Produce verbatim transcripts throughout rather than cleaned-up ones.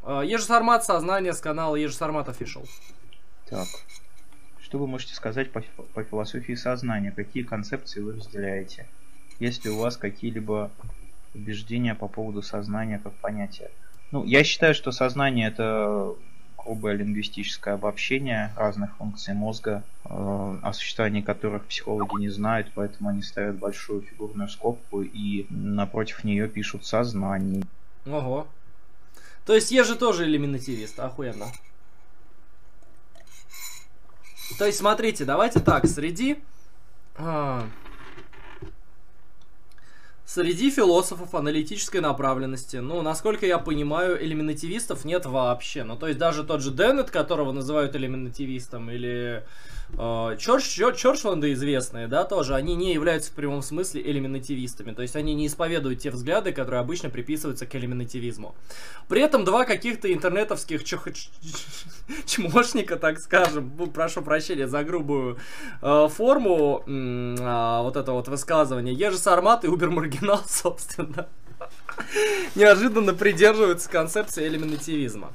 Ежесармат, сознание с канала Ежесармат Official. Так. Что вы можете сказать по, по философии сознания? Какие концепции вы разделяете? Есть ли у вас какие-либо убеждения по поводу сознания как понятия? Ну, я считаю, что сознание — это грубое лингвистическое обобщение разных функций мозга, э, о существовании которых психологи не знают, поэтому они ставят большую фигурную скобку и напротив нее пишут «сознание». Ого. То есть я же тоже элиминативист, охуенно. То есть, смотрите, давайте так, среди... А, среди философов аналитической направленности, ну, насколько я понимаю, элиминативистов нет вообще. Ну, то есть, даже тот же Деннет, которого называют элиминативистом, или э, Чорчленды известные, да, тоже, они не являются в прямом смысле элиминативистами. То есть, они не исповедуют те взгляды, которые обычно приписываются к элиминативизму. При этом два каких-то интернетовских чух... чмошника, так скажем, прошу прощения за грубую э, форму э, вот это вот высказывание, Ежесармат и Убер-Маргинал, собственно, неожиданно придерживаются концепции элиминативизма.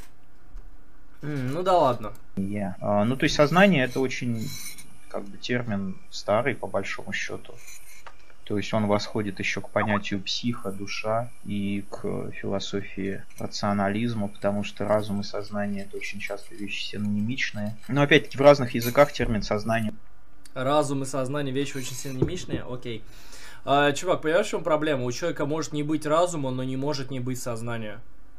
Ну да ладно. Yeah. А, ну то есть сознание — это очень как бы термин старый по большому счету. То есть он восходит еще к понятию психа, душа и к философии рационализма, потому что разум и сознание — это очень часто вещи синонимичные. Но опять-таки в разных языках термин сознание. Разум и сознание — вещи очень синонимичные, окей. А, чувак, понимаешь, в чем проблема? У человека может не быть разума, но не может не быть сознания.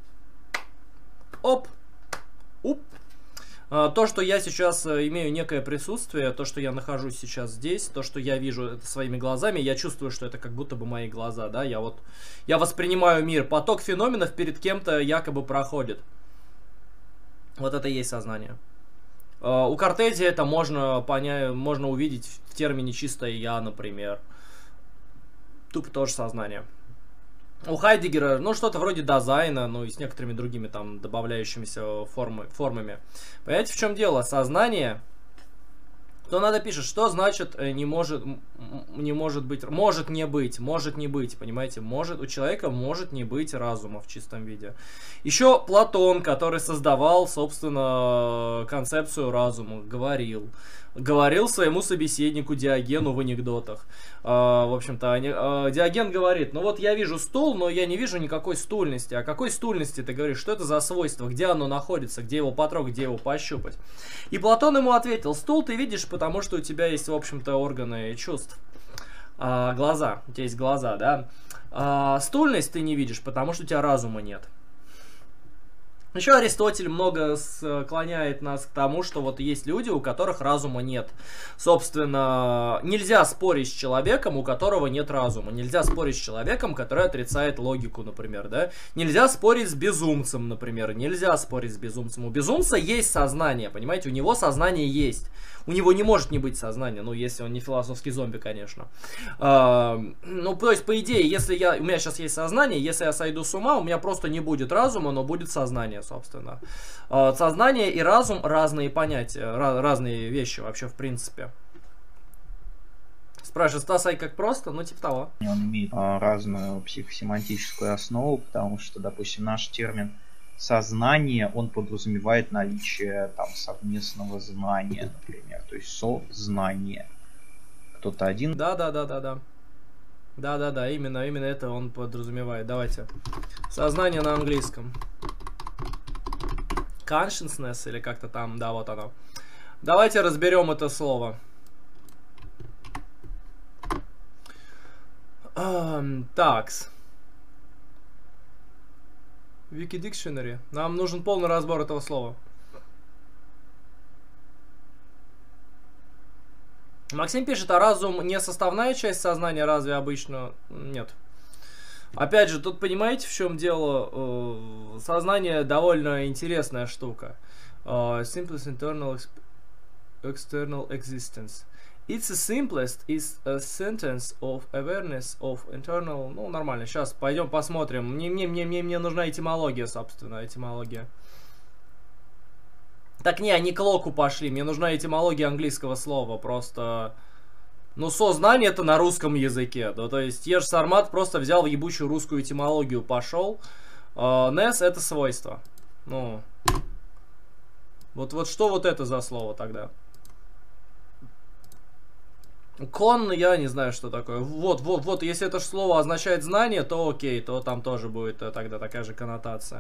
Оп! Уп! А, то, что я сейчас имею некое присутствие, то, что я нахожусь сейчас здесь, то, что я вижу это своими глазами, я чувствую, что это как будто бы мои глаза, да? Я вот, я воспринимаю мир. Поток феноменов перед кем-то якобы проходит. Вот это и есть сознание. А, у Кортези это можно понять, можно увидеть в термине «чистое я», например. Тупо тоже сознание. У Хайдеггера, ну, что-то вроде Дазайна, ну, и с некоторыми другими там добавляющимися формы, формами. Понимаете, в чем дело? Сознание, то надо пишет, что значит не может, не может быть, может не быть, может не быть, понимаете? Может, у человека может не быть разума в чистом виде. Еще Платон, который создавал, собственно, концепцию разума, говорил. Говорил своему собеседнику Диогену в анекдотах. А, в общем-то, а, Диоген говорит, ну вот я вижу стул, но я не вижу никакой стульности. А какой стульности ты говоришь? Что это за свойство? Где оно находится? Где его потрогать? Где его пощупать? И Платон ему ответил, стул ты видишь, потому что у тебя есть, в общем-то, органы чувств. А, глаза. У тебя есть глаза, да? А, стульность ты не видишь, потому что у тебя разума нет. Еще Аристотель много склоняет нас к тому, что вот есть люди, у которых разума нет. Собственно, нельзя спорить с человеком, у которого нет разума. Нельзя спорить с человеком, который отрицает логику, например, да. Нельзя спорить с безумцем, например. Нельзя спорить с безумцем. У безумца есть сознание, понимаете? У него сознание есть. У него не может не быть сознания, ну, если он не философский зомби, конечно. А, ну, то есть, по идее, если я, у меня сейчас есть сознание, если я сойду с ума, у меня просто не будет разума, но будет сознание, собственно. А, сознание и разум — разные понятия, ra разные вещи вообще, в принципе. Спрашиваю, Стас, ай, как просто? Ну, типа того. Он имеет а, разную психосемантическую основу, потому что, допустим, наш термин сознание, он подразумевает наличие там совместного знания, например, то есть сознание. Кто-то один. Да, да, да, да, да. Да, да, да, именно, именно это он подразумевает. Давайте. Сознание на английском. Consciousness или как-то там, да, вот оно. Давайте разберем это слово. Um, такс. Wiki Dictionary. Нам нужен полный разбор этого слова. Максим пишет, а разум не составная часть сознания, разве обычно? Нет. Опять же, тут понимаете, в чем дело? Сознание довольно интересная штука. Simplest internal external existence. It's the simplest is a sentence of awareness of internal... Ну, нормально, сейчас пойдем посмотрим. Мне, мне, мне, мне, мне нужна этимология, собственно, этимология. Так не, они к локу пошли. Мне нужна этимология английского слова. Просто... Ну, сознание это на русском языке. Да, то есть, Ежесармат просто взял в ебучую русскую этимологию, пошел. Uh, ness это свойство. Ну. Вот, вот что вот это за слово тогда? Кон, я не знаю, что такое. Вот, вот, вот, если это слово означает знание, то окей, то там тоже будет тогда такая же коннотация.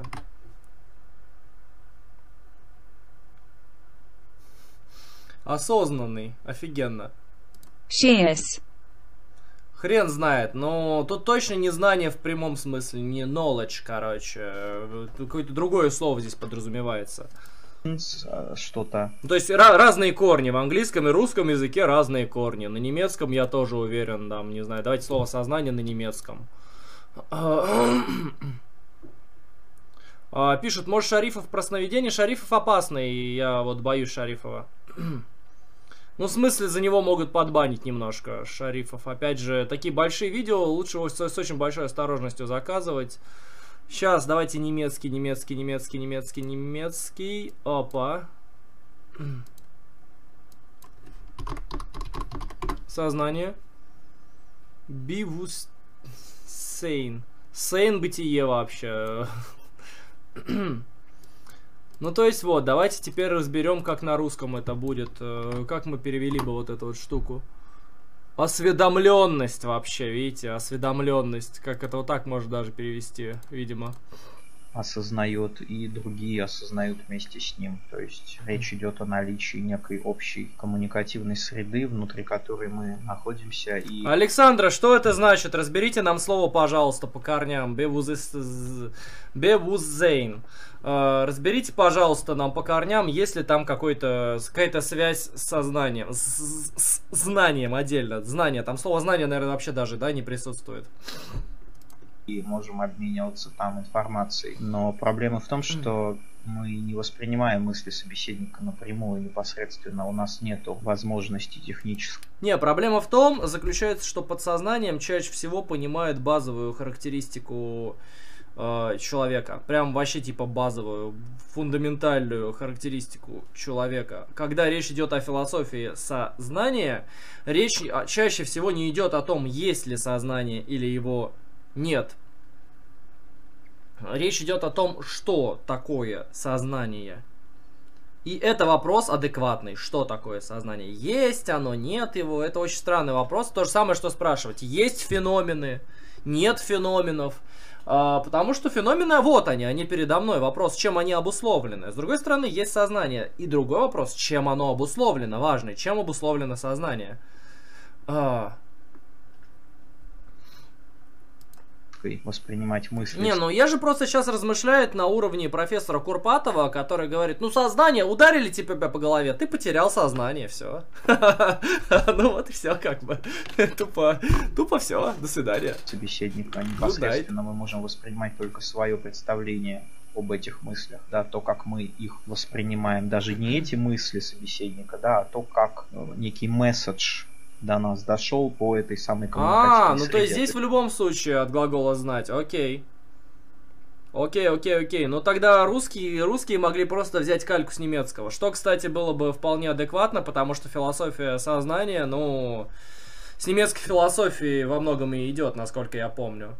Осознанный, офигенно. Shares. Хрен знает, но тут точно не знание в прямом смысле, не knowledge, короче. Какое-то другое слово здесь подразумевается. Что-то. То есть ra- разные корни. В английском и русском языке разные корни. На немецком я тоже уверен, там, не знаю, давайте слово сознание на немецком. Пишут, может, Шарифов про сновидение? Шарифов опасный, я вот боюсь Шарифова. Ну, в смысле, за него могут подбанить немножко Шарифов. Опять же, такие большие видео лучше с, с очень большой осторожностью заказывать. Сейчас, давайте немецкий, немецкий, немецкий, немецкий, немецкий. Опа. Сознание. Bewusstsein. Сейн бытие вообще. Ну, то есть, вот, давайте теперь разберем, как на русском это будет. Как мы перевели бы вот эту вот штуку. Осведомленность вообще, видите, осведомленность. Как это вот так можно даже перевести, видимо. Осознает, и другие осознают вместе с ним. То есть речь идет о наличии некой общей коммуникативной среды, внутри которой мы находимся. И... Александра, что это значит? Разберите нам слово, пожалуйста, по корням. Бевуззейн. Разберите, пожалуйста, нам по корням, есть ли там какой-то, какая-то связь с сознанием, с, с знанием отдельно. Знание, там слово знание, наверное, вообще даже, да, не присутствует. И можем обмениваться там информацией. Но проблема в том, что мы не воспринимаем мысли собеседника напрямую, непосредственно. У нас нет возможности технической. Не, проблема в том, заключается, что подсознанием чаще всего понимает базовую характеристику э, человека. Прям вообще типа базовую, фундаментальную характеристику человека. Когда речь идет о философии сознания, речь чаще всего не идет о том, есть ли сознание или его нет. Речь идет о том, что такое сознание. И это вопрос адекватный. Что такое сознание? Есть оно, нет его? Это очень странный вопрос. То же самое, что спрашивать. Есть феномены, нет феноменов. А, потому что феномены, вот они, они передо мной. Вопрос, чем они обусловлены. С другой стороны, есть сознание. И другой вопрос, чем оно обусловлено. Важный, чем обусловлено сознание. А... воспринимать мысли. Не, ну я же просто сейчас размышляю на уровне профессора Курпатова, который говорит, ну сознание, ударили тебя по голове, ты потерял сознание, все. Ну вот и все как бы. Тупо, тупо все, до свидания. Собеседника непосредственно мы можем воспринимать только свое представление об этих мыслях, да, то, как мы их воспринимаем, даже не эти мысли собеседника, да, а то, как некий месседж до нас дошел по этой самой коммуникативной А, ну среде. то есть здесь в любом случае от глагола знать, окей. Окей, окей, окей. Но тогда русские, русские могли просто взять кальку с немецкого. Что, кстати, было бы вполне адекватно, потому что философия сознания, ну, с немецкой философией во многом и идет, насколько я помню.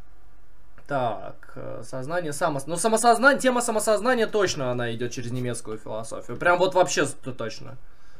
Так, сознание, само... Ну, самосознание, тема самосознания точно она идет через немецкую философию. Прям вот вообще точно.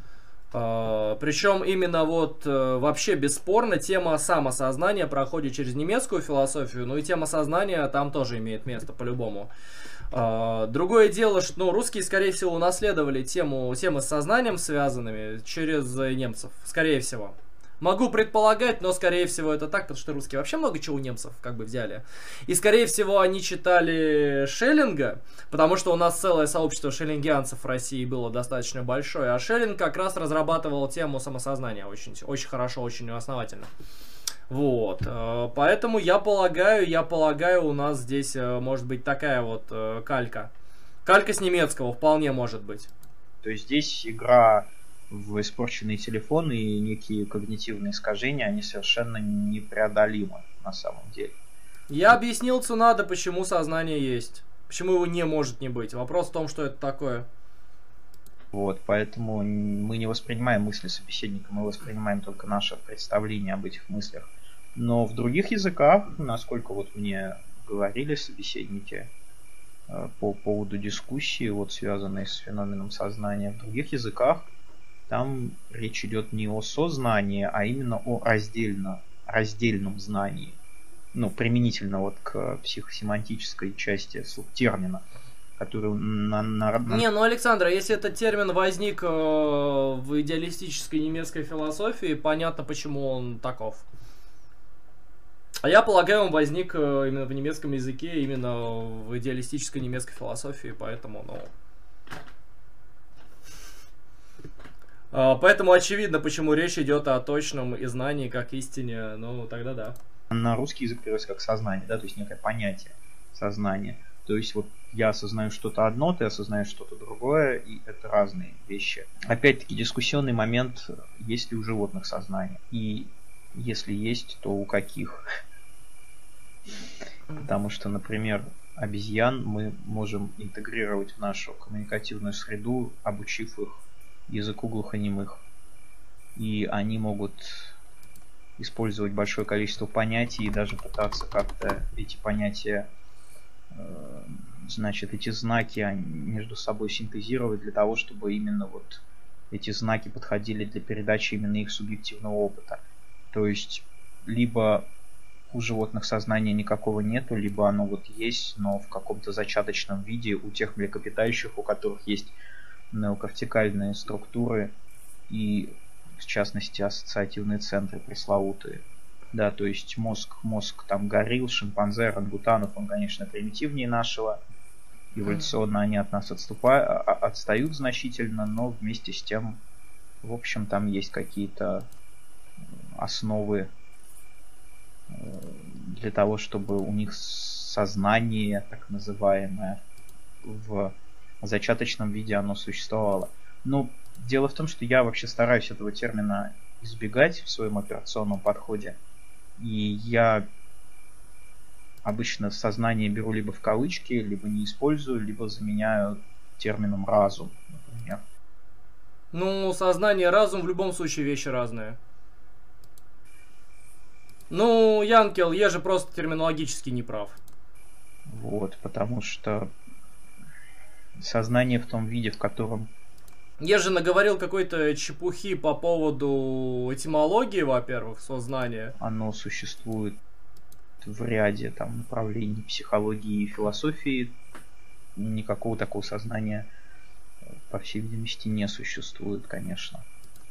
Uh, причем именно вот uh, вообще бесспорно тема самосознания проходит через немецкую философию, ну и тема сознания там тоже имеет место по-любому. Uh, другое дело, что ну, русские, скорее всего, унаследовали тему, темы с сознанием связанными через немцев, скорее всего. Могу предполагать, но скорее всего это так, потому что русские вообще много чего у немцев как бы взяли. И скорее всего они читали Шеллинга, потому что у нас целое сообщество шеллингианцев в России было достаточно большое. А Шеллинг как раз разрабатывал тему самосознания очень, очень хорошо, очень основательно. Вот, поэтому я полагаю, я полагаю, у нас здесь может быть такая вот калька. Калька с немецкого вполне может быть. То есть здесь игра в испорченный телефон и некие когнитивные искажения, они совершенно непреодолимы на самом деле. Я объяснил Цунадо, почему сознание есть. Почему его не может не быть. Вопрос в том, что это такое. Вот, поэтому мы не воспринимаем мысли собеседника, мы воспринимаем только наше представление об этих мыслях. Но в других языках, насколько вот мне говорили собеседники, по поводу дискуссии, вот связанной с феноменом сознания. В других языках там речь идет не о сознании, а именно о раздельно, раздельном знании. Ну, применительно вот к психосемантической части термина, который на, на, на... Не, ну, Александр, если этот термин возник э, в идеалистической немецкой философии, понятно, почему он таков. А я полагаю, он возник э, именно в немецком языке, именно в идеалистической немецкой философии, поэтому, ну... Э, поэтому очевидно, почему речь идет о точном и знании как истине, ну, тогда да. На русский язык переводится как сознание, да, то есть некое понятие сознания. То есть вот я осознаю что-то одно, ты осознаешь что-то другое, и это разные вещи. Опять-таки дискуссионный момент, есть ли у животных сознание. И если есть, то у каких? Потому что, например, обезьян мы можем интегрировать в нашу коммуникативную среду, обучив их языку глухонемых. И они могут использовать большое количество понятий и даже пытаться как-то эти понятия, э, значит, эти знаки между собой синтезировать для того, чтобы именно вот эти знаки подходили для передачи именно их субъективного опыта. То есть, либо у животных сознания никакого нету, либо оно вот есть, но в каком-то зачаточном виде у тех млекопитающих, у которых есть неокортикальные структуры и, в частности, ассоциативные центры пресловутые. Да, то есть мозг, мозг там горилл, шимпанзе, орангутанов, он, конечно, примитивнее нашего. Эволюционно они от нас отступают, отстают значительно, но вместе с тем, в общем, там есть какие-то основы для того, чтобы у них сознание, так называемое, в зачаточном виде оно существовало. Но дело в том, что я вообще стараюсь этого термина избегать в своем операционном подходе. И я обычно сознание беру либо в кавычки, либо не использую, либо заменяю термином разум, например. Ну, сознание и разум в любом случае вещи разные. Ну, Янкел, я же просто терминологически не прав. Вот, потому что сознание в том виде, в котором... Я же наговорил какой-то чепухи по поводу этимологии, во-первых, сознания. Оно существует в ряде там направлений психологии и философии. Никакого такого сознания, по всей видимости, не существует, конечно.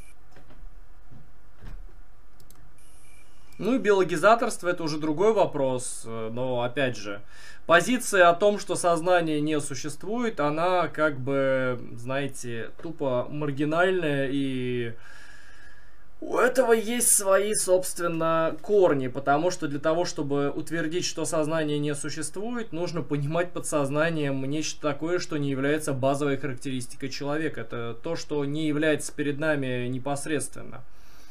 Ну и биологизаторство — это уже другой вопрос, но опять же, позиция о том, что сознание не существует, она как бы, знаете, тупо маргинальная, и у этого есть свои, собственно, корни, потому что для того, чтобы утвердить, что сознание не существует, нужно понимать под сознанием нечто такое, что не является базовой характеристикой человека. Это то, что не является перед нами непосредственно.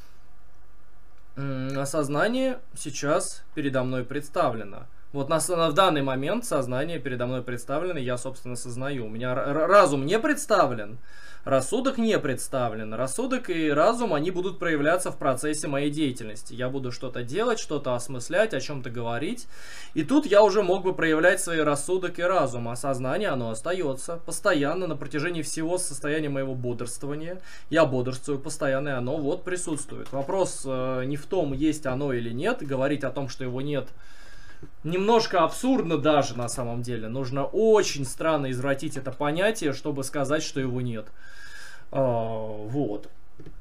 Осознание сейчас передо мной представлено. Вот на, в данный момент сознание передо мной представлено, я, собственно, сознаю. У меня разум не представлен, рассудок не представлен. Рассудок и разум, они будут проявляться в процессе моей деятельности. Я буду что-то делать, что-то осмыслять, о чем-то говорить. И тут я уже мог бы проявлять свои рассудок и разум. А сознание, оно остается постоянно на протяжении всего состояния моего бодрствования. Я бодрствую постоянно, и оно вот присутствует. Вопрос э, не в том, есть оно или нет. Говорить о том, что его нет, немножко абсурдно даже на самом деле. Нужно очень странно извратить это понятие, чтобы сказать, что его нет. А, вот.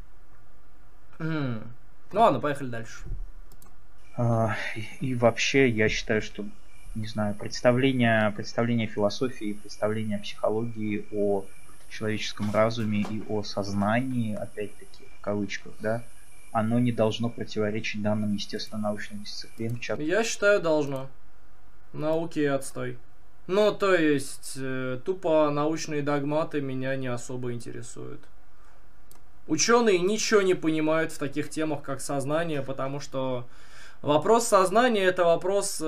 М-м. Ну ладно, поехали дальше. А, и, и вообще, я считаю, что, не знаю, представление, представление философии, представление психологии о человеческом разуме и о сознании, опять-таки, в кавычках, да, оно не должно противоречить данным естественно-научным дисциплинам. Я считаю, должно. Науки и отстой. Ну, то есть, э, тупо научные догматы меня не особо интересуют. Ученые ничего не понимают в таких темах, как сознание, потому что вопрос сознания — это вопрос э,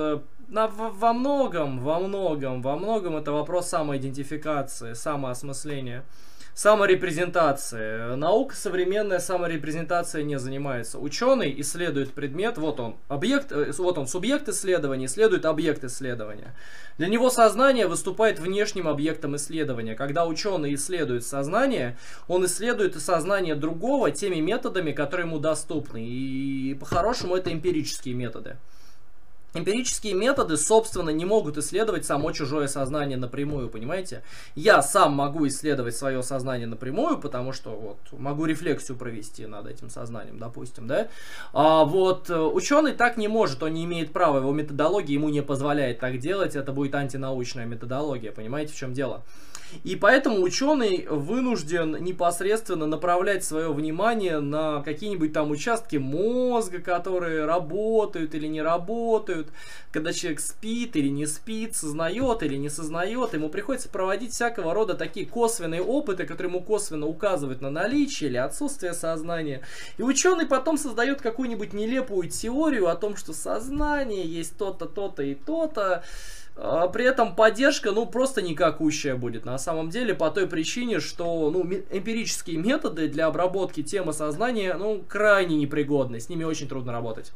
на, во многом, во многом, во многом это вопрос самоидентификации, самоосмысления. Саморепрезентация. Наука современная саморепрезентацией не занимается. Ученый исследует предмет, вот он, объект, вот он, субъект исследования, исследует объект исследования. Для него сознание выступает внешним объектом исследования. Когда ученый исследует сознание, он исследует сознание другого теми методами, которые ему доступны. И по-хорошему это эмпирические методы. Эмпирические методы, собственно, не могут исследовать само чужое сознание напрямую, понимаете? Я сам могу исследовать свое сознание напрямую, потому что вот могу рефлексию провести над этим сознанием, допустим, да? А вот ученый так не может, он не имеет права, его методология ему не позволяет так делать, это будет антинаучная методология, понимаете, в чем дело? И поэтому ученый вынужден непосредственно направлять свое внимание на какие-нибудь там участки мозга, которые работают или не работают, когда человек спит или не спит, сознает или не сознает, ему приходится проводить всякого рода такие косвенные опыты, которые ему косвенно указывают на наличие или отсутствие сознания. И ученый потом создает какую-нибудь нелепую теорию о том, что сознание есть то-то, то-то и то-то. При этом поддержка, ну, просто никакущая будет на самом деле, по той причине, что, ну, эмпирические методы для обработки темы сознания, ну, крайне непригодны, с ними очень трудно работать.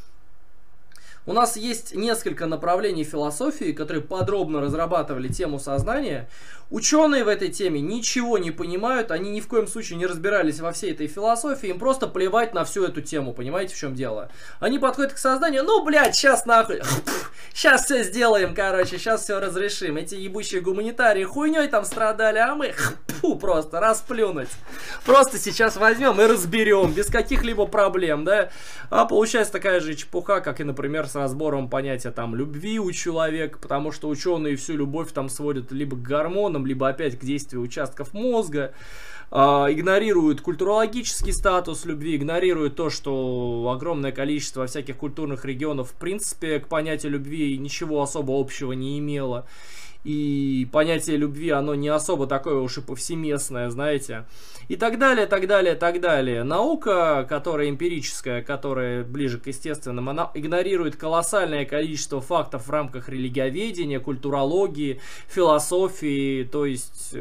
У нас есть несколько направлений философии, которые подробно разрабатывали тему сознания. Ученые в этой теме ничего не понимают, они ни в коем случае не разбирались во всей этой философии, им просто плевать на всю эту тему, понимаете, в чем дело? Они подходят к сознанию, ну, блядь, сейчас нахуй, сейчас все сделаем, короче, сейчас все разрешим. Эти ебучие гуманитарии хуйней там страдали, а мы, фу, просто расплюнуть. Просто сейчас возьмем и разберем, без каких-либо проблем, да? А получается такая же чепуха, как и, например, с разбором понятия там любви у человека, потому что ученые всю любовь там сводят либо к гормонам, либо опять к действию участков мозга, э, игнорируют культурологический статус любви, игнорируют то, что огромное количество всяких культурных регионов в принципе к понятию любви ничего особо общего не имело. И понятие любви, оно не особо такое уж и повсеместное, знаете. И так далее, так далее, так далее. Наука, которая эмпирическая, которая ближе к естественным, она игнорирует колоссальное количество фактов в рамках религиоведения, культурологии, философии, то есть...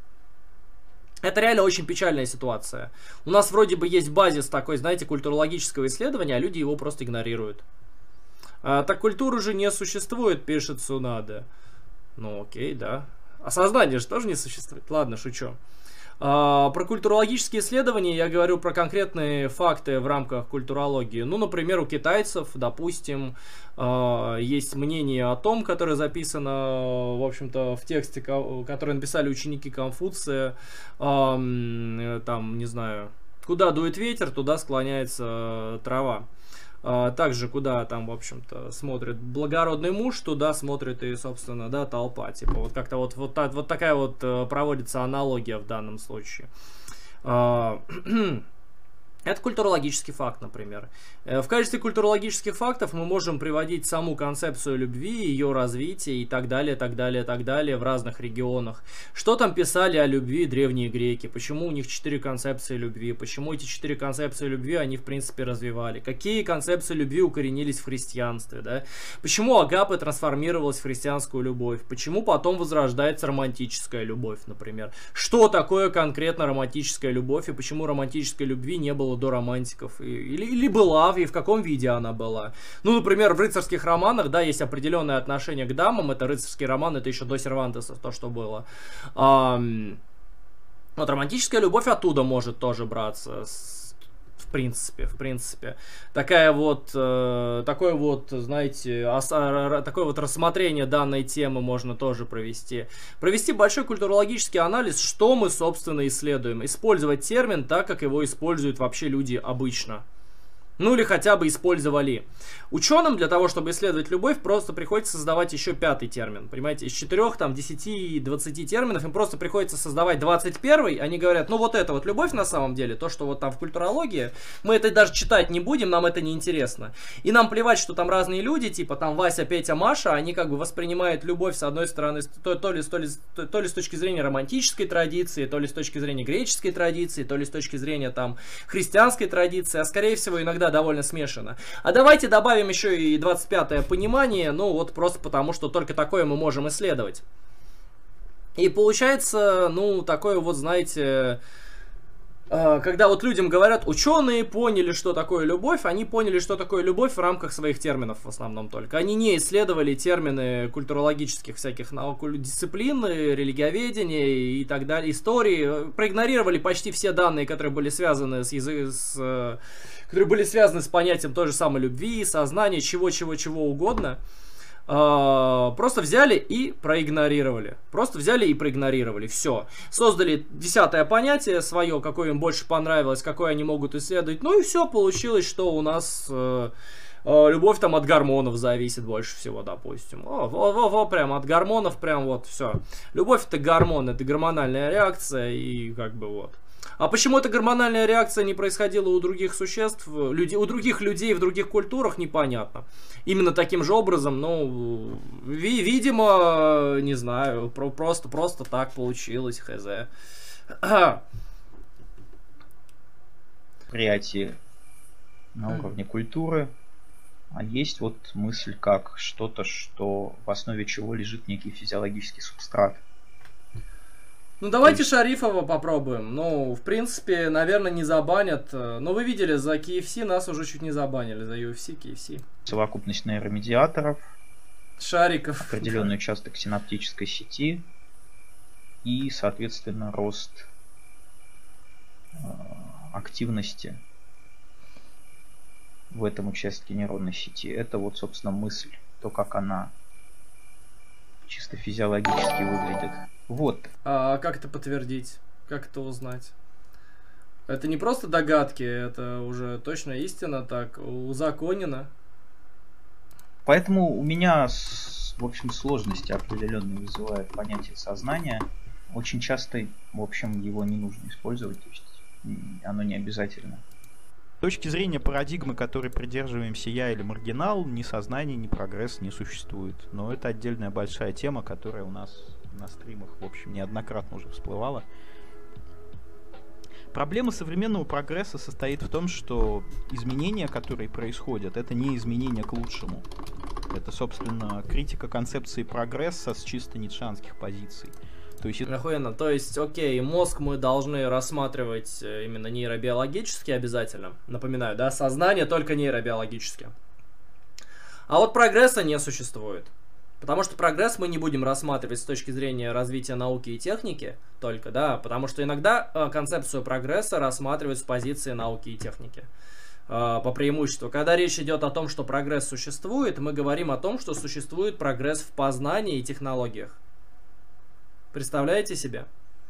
Это реально очень печальная ситуация. У нас вроде бы есть базис такой, знаете, культурологического исследования, а люди его просто игнорируют. А, так культуры же не существует, пишет Цунада. Ну окей, да. А сознание же тоже не существует. Ладно, шучу. А, про культурологические исследования я говорю про конкретные факты в рамках культурологии. Ну, например, у китайцев, допустим, а, есть мнение о том, которое записано, в общем-то, в тексте, который написали ученики Конфуция. А, там, не знаю, куда дует ветер, туда склоняется трава. Также, куда там, в общем-то, смотрит благородный муж, туда смотрит и, собственно, да, толпа. Типа, вот как-то вот, вот, так, вот такая вот проводится аналогия в данном случае. Это культурологический факт, например. В качестве культурологических фактов мы можем приводить саму концепцию любви, ее развитие и так далее, так далее, так далее в разных регионах. Что там писали о любви древние греки? Почему у них четыре концепции любви? Почему эти четыре концепции любви они, в принципе, развивали? Какие концепции любви укоренились в христианстве? Да? Почему агапе трансформировалась в христианскую любовь? Почему потом возрождается романтическая любовь, например? Что такое конкретно романтическая любовь и почему романтической любви не было до романтиков, или, или была, и в каком виде она была. Ну, например, в рыцарских романах, да, есть определенное отношение к дамам, это рыцарский роман, это еще до Сервантеса, то, что было. А, вот романтическая любовь оттуда может тоже браться, с, в принципе, в принципе. Такая вот, э, такое вот, знаете, ос, а, такое вот рассмотрение данной темы можно тоже провести. Провести большой культурологический анализ, что мы, собственно, исследуем. Использовать термин так, как его используют вообще люди обычно. Ну или хотя бы использовали. Ученым для того, чтобы исследовать любовь, просто приходится создавать еще пятый термин. Понимаете, из четырёх, там, десяти, двадцати терминов им просто приходится создавать двадцать первый. Они говорят, ну вот это вот любовь на самом деле, то, что вот там в культурологии, мы это даже читать не будем, нам это не интересно. И нам плевать, что там разные люди, типа там Вася, Петя, Маша, они как бы воспринимают любовь с одной стороны, то, то, ли, то, ли, то, то ли с точки зрения романтической традиции, то ли с точки зрения греческой традиции, то ли с точки зрения там христианской традиции, а скорее всего иногда всегда довольно смешано. А давайте добавим еще и двадцать пятое понимание, ну вот просто потому, что только такое мы можем исследовать. И получается, ну, такое вот, знаете, когда вот людям говорят, ученые поняли, что такое любовь, они поняли, что такое любовь в рамках своих терминов в основном только. Они не исследовали термины культурологических всяких наук, дисциплин, религиоведения и так далее, истории. Проигнорировали почти все данные, которые были связаны с языком, с, которые были связаны с понятием той же самой любви, сознания, чего-чего-чего угодно. Просто взяли и проигнорировали. Просто взяли и проигнорировали. Все. Создали десятое понятие свое, какое им больше понравилось, какое они могут исследовать. Ну и все, получилось, что у нас э, э, любовь там от гормонов зависит больше всего, допустим. О, во, во, во, прям от гормонов, прям вот все. Любовь это гормон, это гормональная реакция и как бы вот. А почему эта гормональная реакция не происходила у других существ, люди, у других людей в других культурах, непонятно. Именно таким же образом, ну, ви, видимо, не знаю, про, просто, просто так получилось, хз. Восприятие на уровне культуры, а есть вот мысль как что-то, что в основе чего лежит некий физиологический субстрат. Ну, давайте Шарифова попробуем. Ну, в принципе, наверное, не забанят. Но вы видели, за кей эф си нас уже чуть не забанили. За ю эф си, кей эф си. Совокупность нейромедиаторов. Шариков. Определенный участок синаптической сети. И, соответственно, рост э, активности в этом участке нейронной сети. Это вот, собственно, мысль. То, как она чисто физиологически выглядит. Вот. А как это подтвердить? Как это узнать? Это не просто догадки, это уже точно истина, так узаконено. Поэтому у меня, в общем, сложности определенные вызывает понятие сознания. Очень часто, в общем, его не нужно использовать, то есть оно не обязательно. С точки зрения парадигмы, которой придерживаемся я или маргинал, ни сознание, ни прогресс не существует. Но это отдельная большая тема, которая у нас на стримах, в общем, неоднократно уже всплывала. Проблема современного прогресса состоит в том, что изменения, которые происходят, это не изменения к лучшему. Это, собственно, критика концепции прогресса с чисто ницшанских позиций. То есть, это... Охуенно. То есть, окей, мозг мы должны рассматривать именно нейробиологически обязательно. Напоминаю, да, сознание только нейробиологически. А вот прогресса не существует. Потому что прогресс мы не будем рассматривать с точки зрения развития науки и техники только, да, потому что иногда э, концепцию прогресса рассматривают с позиции науки и техники. Э, по преимуществу. Когда речь идет о том, что прогресс существует, мы говорим о том, что существует прогресс в познании и технологиях. Представляете себе?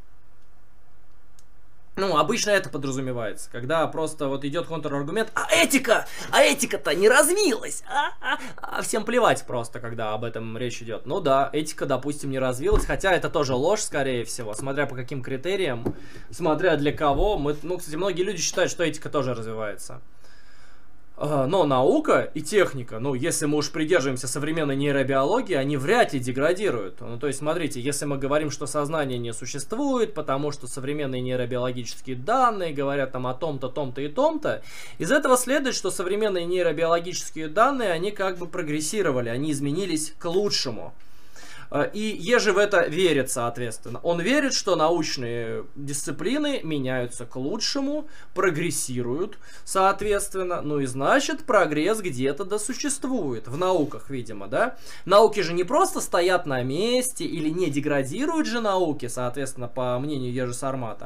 Ну, обычно это подразумевается, когда просто вот идет контраргумент, а этика, а этика-то не развилась, а, а, а всем плевать просто, когда об этом речь идет. Ну да, этика, допустим, не развилась, хотя это тоже ложь, скорее всего, смотря по каким критериям, смотря для кого. Мы, ну, кстати, многие люди считают, что этика тоже развивается. Но наука и техника, ну, если мы уж придерживаемся современной нейробиологии, они вряд ли деградируют. Ну, то есть, смотрите, если мы говорим, что сознание не существует, потому что современные нейробиологические данные говорят там о том-то, том-то и том-то, из этого следует, что современные нейробиологические данные, они как бы прогрессировали, они изменились к лучшему. И Ежи в это верит, соответственно. Он верит, что научные дисциплины меняются к лучшему, прогрессируют, соответственно. Ну и значит, прогресс где-то да существует. В науках, видимо, да? Науки же не просто стоят на месте или не деградируют же науки, соответственно, по мнению Ежи Сармата.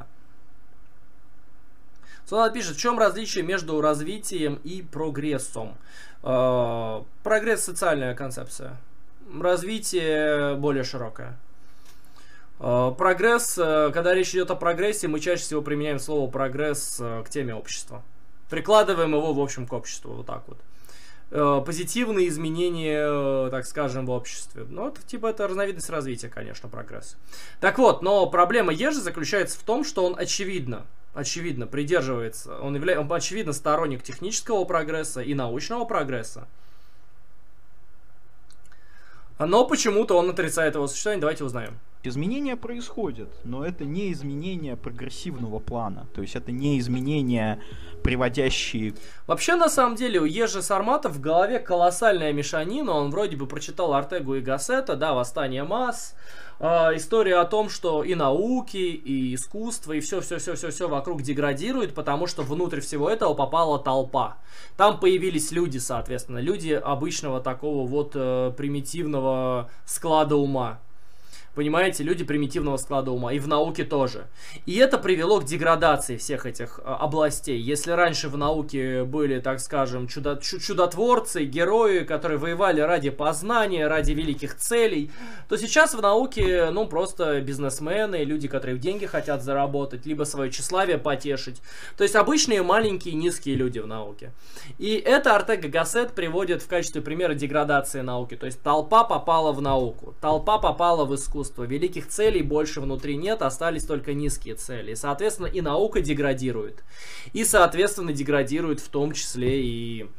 Солнат пишет, в чем различие между развитием и прогрессом? Э-э- прогресс — социальная концепция. Развитие более широкое. Прогресс, когда речь идет о прогрессе, мы чаще всего применяем слово прогресс к теме общества. Прикладываем его, в общем, к обществу, вот так вот. Позитивные изменения, так скажем, в обществе. Ну, это типа это разновидность развития, конечно, прогресс. Так вот, но проблема Ежи заключается в том, что он очевидно, очевидно придерживается, он, явля... он очевидно сторонник технического прогресса и научного прогресса. Но почему-то он отрицает его существование. Давайте узнаем. Изменения происходят, но это не изменения прогрессивного плана. То есть это не изменения, приводящие... Вообще, на самом деле, у Ежи Сармата в голове колоссальная мешанина. Он вроде бы прочитал Ортегу и Гассета, да, «Восстание масс». Э, история о том, что и науки, и искусство, и все-все-все-все вокруг деградирует, потому что внутрь всего этого попала толпа. Там появились люди, соответственно, люди обычного такого вот э, примитивного склада ума. Понимаете, люди примитивного склада ума. И в науке тоже. И это привело к деградации всех этих а, областей. Если раньше в науке были, так скажем, чудо чудотворцы, герои, которые воевали ради познания, ради великих целей, то сейчас в науке, ну, просто бизнесмены, люди, которые деньги хотят заработать, либо свое тщеславие потешить. То есть обычные маленькие низкие люди в науке. И это Ортега Гассет приводит в качестве примера деградации науки. То есть толпа попала в науку, толпа попала в искусство. Великих целей больше внутри нет, остались только низкие цели. И, соответственно, и наука деградирует. И, соответственно, деградирует в том числе и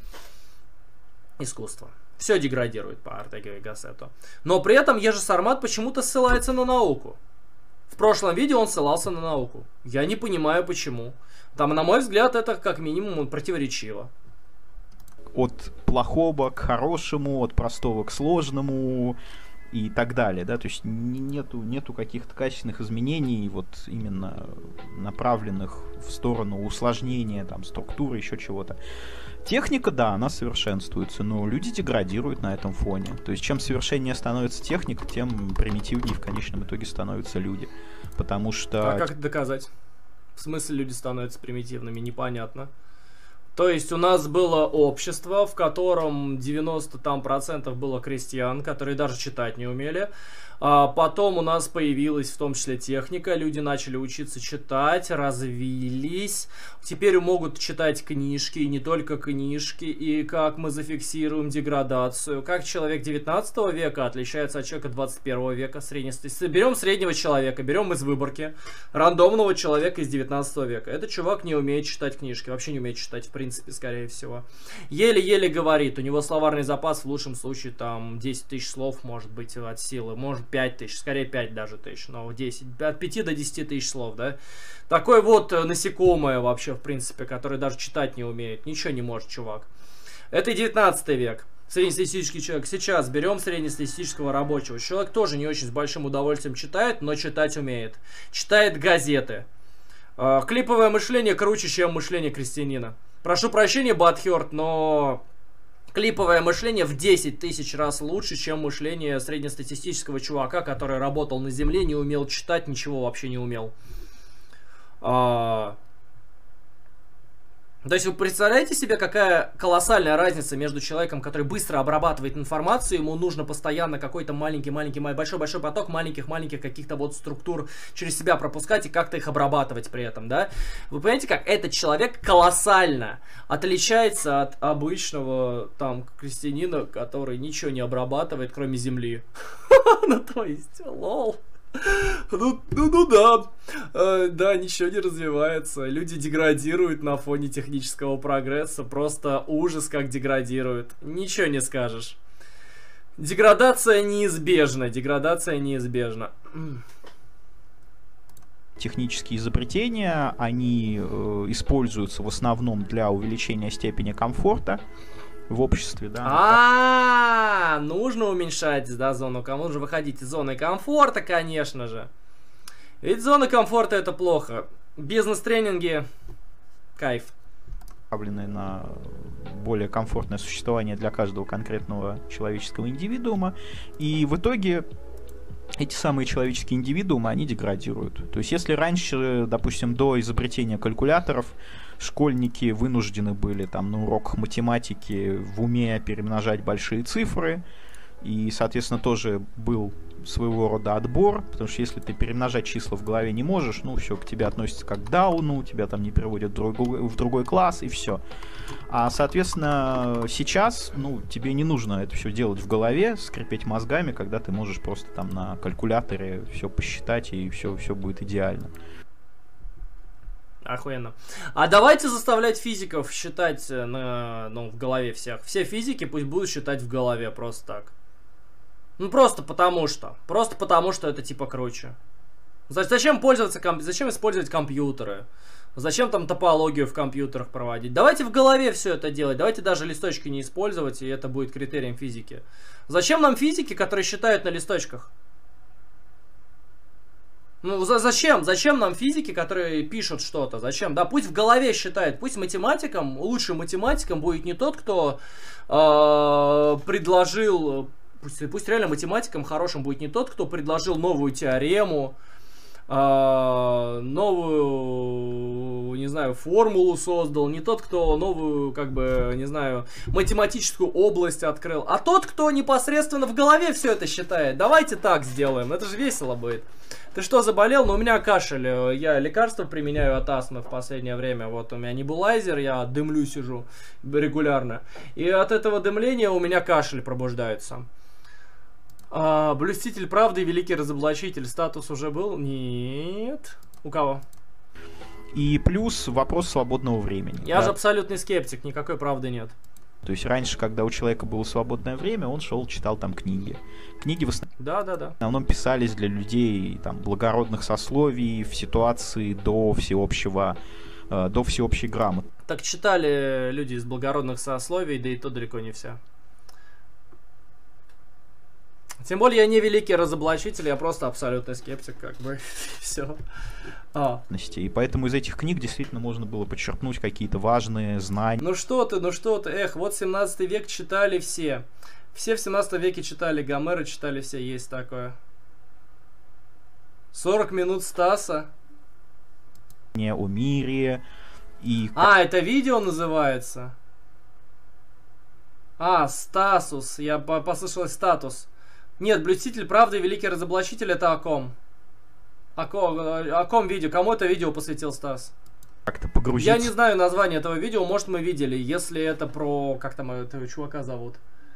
искусство. Все деградирует по Ортеге и Гассету. Но при этом Ежи Сармат почему-то ссылается на науку. В прошлом видео он ссылался на науку. Я не понимаю, почему. Там, на мой взгляд, это как минимум противоречиво. От плохого к хорошему, от простого к сложному... и так далее, да, то есть нету, нету каких-то качественных изменений, вот именно направленных в сторону усложнения, там, структуры, еще чего-то. Техника, да, она совершенствуется, но люди деградируют на этом фоне. То есть чем совершеннее становится техника, тем примитивнее в конечном итоге становятся люди. Потому что... А как это доказать? В смысле люди становятся примитивными? Непонятно. То есть у нас было общество, в котором девяносто там процентов было крестьян, которые даже читать не умели. А потом у нас появилась в том числе техника, люди начали учиться читать, развились. Теперь могут читать книжки, и не только книжки. И как мы зафиксируем деградацию? Как человек девятнадцатого века отличается от человека двадцать первого века? Среднестатистически. Берем среднего человека, берем из выборки рандомного человека из девятнадцатого века. Этот чувак не умеет читать книжки, вообще не умеет читать, в принципе, скорее всего. Еле-еле говорит, у него словарный запас в лучшем случае там десять тысяч слов, может быть, от силы, может пять тысяч, скорее пять даже тысяч, но десять, от пяти до десяти тысяч слов, да. Такой вот насекомое вообще, в принципе, который даже читать не умеет, ничего не может, чувак. Это и девятнадцатый век. Среднестатистический человек. Сейчас берем среднестатистического рабочего. Человек тоже не очень с большим удовольствием читает, но читать умеет. Читает газеты. Э, клиповое мышление круче, чем мышление крестьянина. Прошу прощения, Батхёрд, но... Клиповое мышление в десять тысяч раз лучше, чем мышление среднестатистического чувака, который работал на земле, не умел читать, ничего вообще не умел. А... То есть вы представляете себе, какая колоссальная разница между человеком, который быстро обрабатывает информацию, ему нужно постоянно какой-то маленький-маленький, большой-большой поток маленьких-маленьких каких-то вот структур через себя пропускать и как-то их обрабатывать при этом, да? Вы понимаете, как этот человек колоссально отличается от обычного там крестьянина, который ничего не обрабатывает, кроме земли. Ну, то есть, лол. Ну, ну, ну да, э, да, ничего не развивается. Люди деградируют на фоне технического прогресса. Просто ужас, как деградируют. Ничего не скажешь. Деградация неизбежна. Деградация неизбежна. Технические изобретения, они э, используются в основном для увеличения степени комфорта в обществе, да. А, нужно уменьшать, да, зону комфорта. Нужно выходить из зоны комфорта, конечно же. Ведь зона комфорта — это плохо. Бизнес-тренинги — кайф. Направленные на более комфортное существование для каждого конкретного человеческого индивидуума. И в итоге эти самые человеческие индивидуумы, они деградируют. То есть если раньше, допустим, до изобретения калькуляторов школьники вынуждены были там на уроках математики в уме перемножать большие цифры, и, соответственно, тоже был своего рода отбор, потому что если ты перемножать числа в голове не можешь, ну все, к тебе относятся как к дауну, тебя там не переводят в другой, в другой класс, и все. А, соответственно, сейчас, ну, тебе не нужно это все делать в голове, скрипеть мозгами, когда ты можешь просто там на калькуляторе все посчитать, и все, все будет идеально. Охуенно. А давайте заставлять физиков считать на, ну, в голове всех. Все физики пусть будут считать в голове просто так. Ну просто потому что. Просто потому что это типа круче. Зачем пользоваться, комп... зачем использовать компьютеры? Зачем там топологию в компьютерах проводить? Давайте в голове все это делать. Давайте даже листочки не использовать, и это будет критерием физики. Зачем нам физики, которые считают на листочках? Ну, за зачем? Зачем нам физики, которые пишут что-то? Зачем? Да, пусть в голове считает. Пусть математиком, лучшим математиком будет не тот, кто э, предложил... Пусть, пусть реально математиком хорошим будет не тот, кто предложил новую теорему, э, новую, не знаю, формулу создал. Не тот, кто новую, как бы, не знаю, математическую область открыл. А тот, кто непосредственно в голове все это считает. Давайте так сделаем. Это же весело будет. Ты что, заболел? Ну, у меня кашель. Я лекарства применяю от астмы в последнее время. Вот у меня небулайзер, я дымлю сижу регулярно. И от этого дымления у меня кашель пробуждается. А, блюститель правды и великий разоблачитель. Статус уже был? Нет. У кого? И плюс вопрос свободного времени. Я да? же абсолютный скептик, никакой правды нет. То есть раньше, когда у человека было свободное время, он шел, читал там книги. Книги в основном, да, да, да. в основном писались для людей там, благородных сословий в ситуации до всеобщего, э, до всеобщей грамоты. Так читали люди из благородных сословий, да и то далеко не все. Тем более я не великий разоблачитель, я просто абсолютный скептик, как бы, все. А. И поэтому из этих книг действительно можно было подчеркнуть какие-то важные знания. Ну что ты, ну что ты, эх, вот семнадцатый век читали все. Все в семнадцатом веке читали Гомера, читали все, есть такое. сорок минут Стаса. Не о мире и... А, это видео называется? А, Стасус, я послышалось статус. Нет, блюститель правды и великий разоблачитель это о ком? О ком, о ком видео? Кому это видео посвятил Стас? Как-то погрузиться. Я не знаю название этого видео, может мы видели, если это про... Как там этого чувака зовут?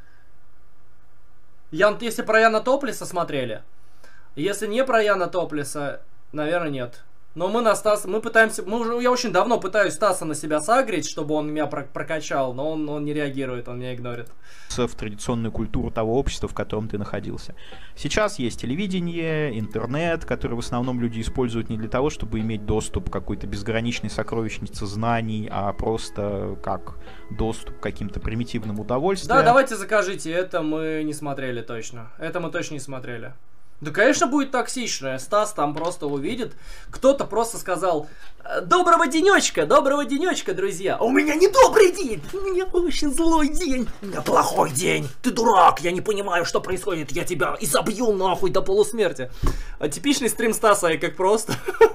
Ян, если про Яна Топлиса смотрели. Если не про Яна Топлиса, наверное, нет. Но мы на Стаса, мы пытаемся, мы уже, я очень давно пытаюсь Стаса на себя сагрить, чтобы он меня прокачал, но он, он не реагирует, он меня игнорит. В традиционную культуру того общества, в котором ты находился. Сейчас есть телевидение, интернет, который в основном люди используют не для того, чтобы иметь доступ к какой-то безграничной сокровищнице знаний, а просто как доступ к каким-то примитивным удовольствиям. Да, давайте закажите, это мы не смотрели точно. Это мы точно не смотрели. Да, конечно, будет токсичное. Стас там просто увидит. Кто-то просто сказал: доброго денечка, доброго денечка, друзья. А у меня не добрый день, у меня очень злой день. У меня плохой день. Ты дурак, я не понимаю, что происходит. Я тебя изобью нахуй до полусмерти. А типичный стрим Стаса, и как просто.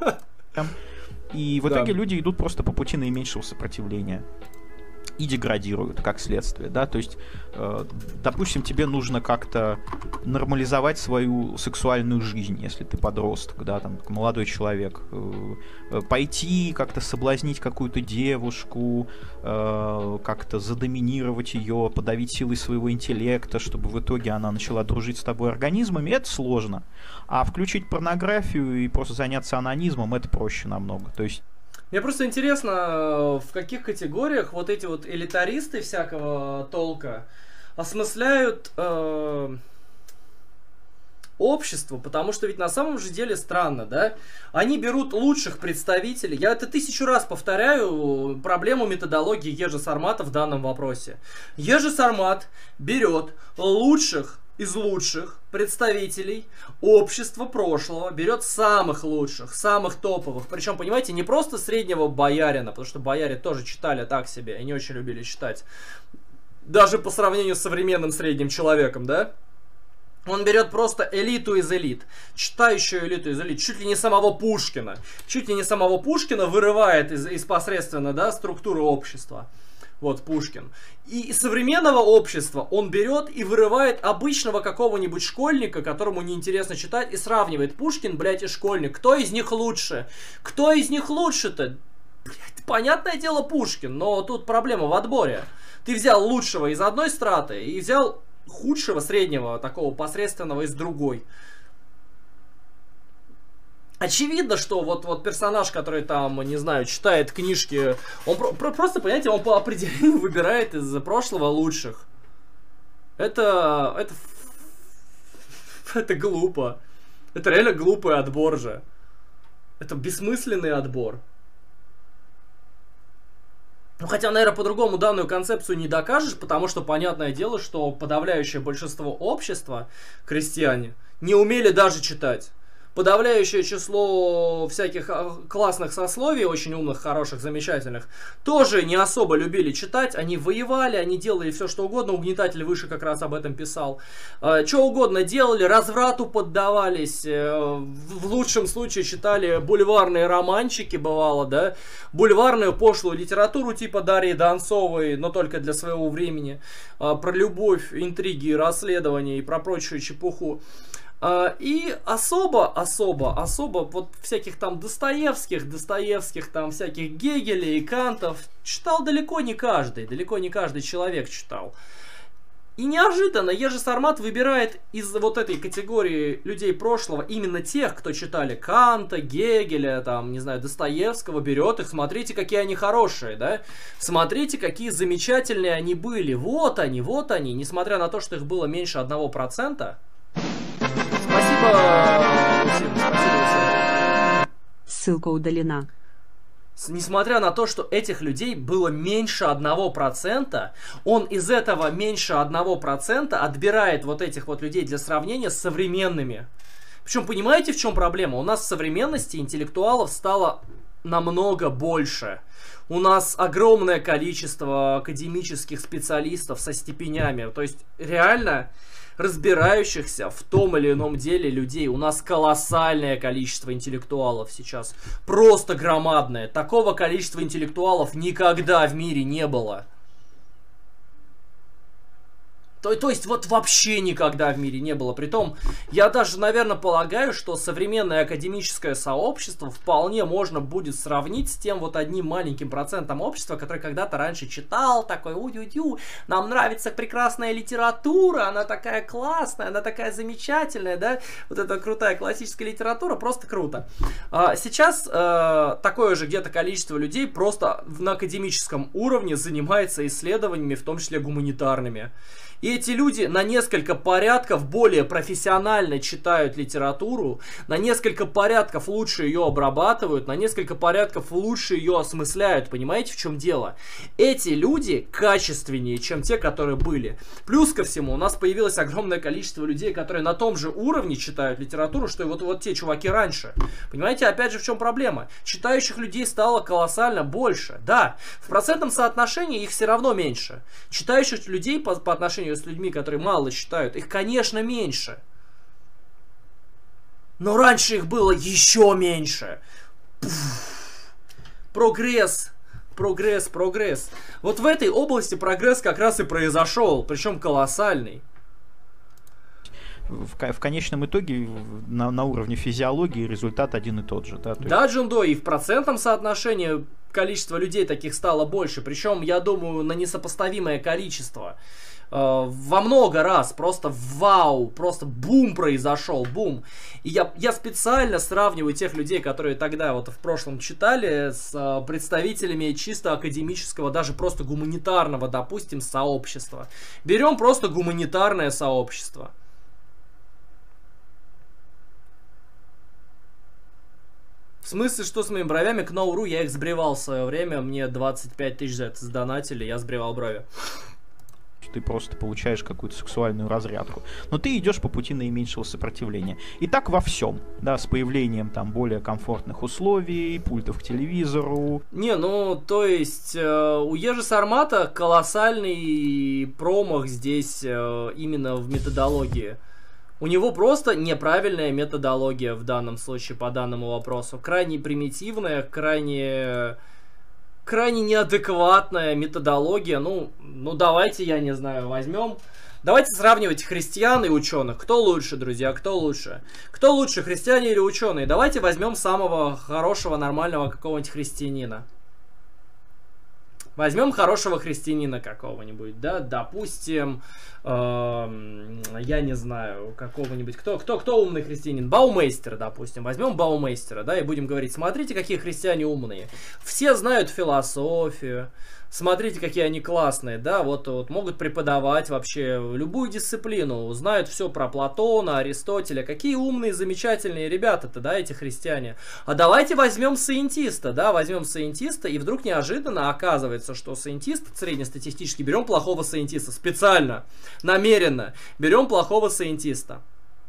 И в итоге да. люди идут просто по пути наименьшего сопротивления. И деградируют, как следствие, да, то есть, э, допустим, тебе нужно как-то нормализовать свою сексуальную жизнь, если ты подросток, да, там, молодой человек, э, пойти как-то соблазнить какую-то девушку, э, как-то задоминировать ее, подавить силой своего интеллекта, чтобы в итоге она начала дружить с тобой организмами, это сложно, а включить порнографию и просто заняться анонизмом, это проще намного, то есть... Мне просто интересно, в каких категориях вот эти вот элитаристы всякого толка осмысляют э, общество, потому что ведь на самом же деле странно, да? Они берут лучших представителей, я это тысячу раз повторяю, проблему методологии Ежи Сармата в данном вопросе. Ежи Сармат берет лучших из лучших представителей общества прошлого, берет самых лучших, самых топовых. Причем, понимаете, не просто среднего боярина, потому что бояре тоже читали так себе и не очень любили читать. Даже по сравнению с современным средним человеком, да? Он берет просто элиту из элит, читающую элиту из элит, чуть ли не самого Пушкина. Чуть ли не самого Пушкина вырывает из, из посредственно, да, структуры общества. Вот, Пушкин. И из современного общества он берет и вырывает обычного какого-нибудь школьника, которому неинтересно читать, и сравнивает Пушкин, блядь, и школьник. Кто из них лучше? Кто из них лучше-то? Блядь, понятное дело, Пушкин, но тут проблема в отборе. Ты взял лучшего из одной страты и взял худшего, среднего, такого посредственного из другой. Очевидно, что вот, вот персонаж, который там, не знаю, читает книжки, он про про просто, понимаете, он по определению выбирает из прошлого лучших. Это, это Это глупо. Это реально глупый отбор же. Это бессмысленный отбор. Ну, хотя, наверное, по-другому данную концепцию не докажешь, потому что, понятное дело, что подавляющее большинство общества, крестьяне, не умели даже читать. Подавляющее число всяких классных сословий, очень умных, хороших, замечательных, тоже не особо любили читать. Они воевали, они делали все, что угодно. Угнетатель выше как раз об этом писал. Что угодно делали, разврату поддавались. В лучшем случае читали бульварные романчики, бывало, да. Бульварную пошлую литературу типа Дарьи Донцовой, но только для своего времени. Про любовь, интриги, расследования и про прочую чепуху. И особо, особо, особо вот всяких там Достоевских, Достоевских, там всяких Гегелей и Кантов читал далеко не каждый, далеко не каждый человек читал. И неожиданно Ежи Сармат выбирает из вот этой категории людей прошлого именно тех, кто читали Канта, Гегеля, там, не знаю, Достоевского, берет их, смотрите, какие они хорошие, да? Смотрите, какие замечательные они были. Вот они, вот они, несмотря на то, что их было меньше одного процента. Спасибо, Усин, спасибо, Усин. Ссылка удалена. Несмотря на то, что этих людей было меньше одного процента, он из этого меньше одного процента отбирает вот этих вот людей для сравнения с современными. Причем, понимаете, в чем проблема? У нас в современности интеллектуалов стало намного больше. У нас огромное количество академических специалистов со степенями. То есть, реально разбирающихся в том или ином деле людей. У нас колоссальное количество интеллектуалов сейчас. Просто громадное. Такого количества интеллектуалов никогда в мире не было. То, то есть вот вообще никогда в мире не было. Притом, я даже, наверное, полагаю, что современное академическое сообщество вполне можно будет сравнить с тем вот одним маленьким процентом общества, который когда-то раньше читал, такой, у-ю-ю, нам нравится прекрасная литература, она такая классная, она такая замечательная, да, вот эта крутая классическая литература, просто круто. А сейчас э, такое же где-то количество людей просто на академическом уровне занимается исследованиями, в том числе гуманитарными. И эти люди на несколько порядков более профессионально читают литературу, на несколько порядков лучше ее обрабатывают, на несколько порядков лучше ее осмысляют. Понимаете, в чем дело? Эти люди качественнее, чем те, которые были. Плюс ко всему, у нас появилось огромное количество людей, которые на том же уровне читают литературу, что и вот, вот те чуваки раньше. Понимаете, опять же, в чем проблема? Читающих людей стало колоссально больше. Да, в процентном соотношении их все равно меньше. Читающих людей по, по отношению с людьми, которые мало читают, их, конечно, меньше. Но раньше их было еще меньше. Пуф. Прогресс, прогресс, прогресс. Вот в этой области прогресс как раз и произошел, причем колоссальный. В, в конечном итоге на, на уровне физиологии результат один и тот же. Да, да, Джундо, и в процентном соотношении количество людей таких стало больше. Причем, я думаю, на несопоставимое количество. Во много раз, просто вау, просто бум произошел, бум. И я, я специально сравниваю тех людей, которые тогда вот в прошлом читали, с представителями чисто академического, даже просто гуманитарного, допустим, сообщества. Берем просто гуманитарное сообщество. В смысле, что с моими бровями? К Ноуру я их сбривал в свое время, мне двадцать пять тысяч за это сдонатили, я сбривал брови. Ты просто получаешь какую-то сексуальную разрядку. Но ты идешь по пути наименьшего сопротивления. И так во всем, да, с появлением там более комфортных условий, пультов к телевизору. Не, ну, то есть, э, у Ежи Сармата колоссальный промах здесь э, именно в методологии. У него просто неправильная методология в данном случае по данному вопросу. Крайне примитивная, крайне... крайне неадекватная методология. Ну, ну давайте, я не знаю, возьмем. Давайте сравнивать христиан и ученых. Кто лучше, друзья, кто лучше? Кто лучше, христиане или ученые? Давайте возьмем самого хорошего, нормального какого-нибудь христианина. Возьмем хорошего христианина какого-нибудь, да, допустим, э, я не знаю, какого-нибудь, кто, кто, кто умный христианин? Баумейстер, допустим, возьмем Баумейстера, да, и будем говорить, смотрите, какие христиане умные. Все знают философию, смотрите, какие они классные, да, вот, вот могут преподавать вообще любую дисциплину, знают все про Платона, Аристотеля, какие умные, замечательные ребята-то, да, эти христиане. А давайте возьмем саентиста, да, возьмем саентиста, и вдруг неожиданно оказывается, что саентист среднестатистический, берем плохого саентиста, специально, намеренно, берем плохого саентиста.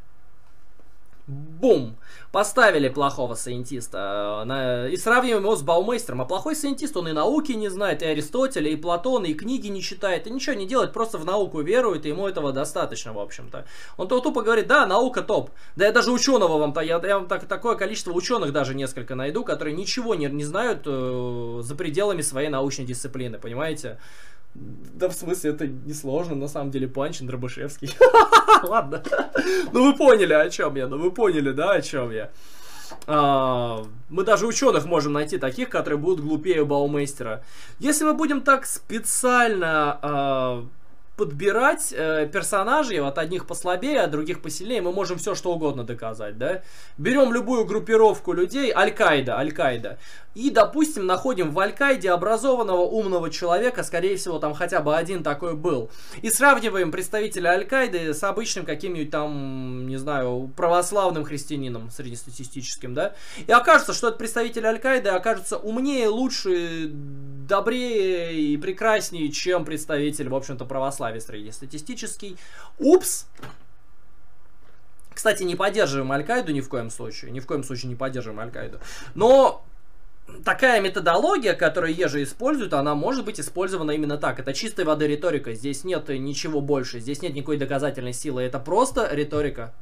Бум! Поставили плохого саентиста на... и сравниваем его с Баумейстером. А плохой саентист, он и науки не знает, и Аристотеля, и Платона, и книги не читает, и ничего не делает, просто в науку верует, и ему этого достаточно, в общем-то. Он то тупо говорит, да, наука топ. Да я даже ученого вам-то, я, я вам так, такое количество ученых даже несколько найду, которые ничего не, не знают э, за пределами своей научной дисциплины, понимаете? Да в смысле, это несложно, на самом деле, Панчин, Дробышевский. Ладно. Ну вы поняли, о чем я, ну вы поняли, да, о чем я. А, мы даже ученых можем найти таких, которые будут глупее Баумейстера. Если мы будем так специально а, подбирать э, персонажей, от одних послабее, от других посильнее, мы можем все что угодно доказать, да. Берем любую группировку людей, Аль-Каида, Аль-Каида, и, допустим, находим в Аль-Каиде образованного умного человека, скорее всего, там хотя бы один такой был, и сравниваем представителя Аль-Каиды с обычным каким-нибудь там, не знаю, православным христианином среднестатистическим, да, и окажется, что этот представитель Аль-Каиды окажется умнее, лучше, добрее и прекраснее, чем представитель, в общем-то, православия среднестатистический. Упс! Кстати, не поддерживаем Аль-Каиду ни в коем случае. Ни в коем случае не поддерживаем Аль-Каиду. Но такая методология, которую Ежи использует, она может быть использована именно так. Это чистой воды риторика. Здесь нет ничего больше. Здесь нет никакой доказательной силы. Это просто риторика.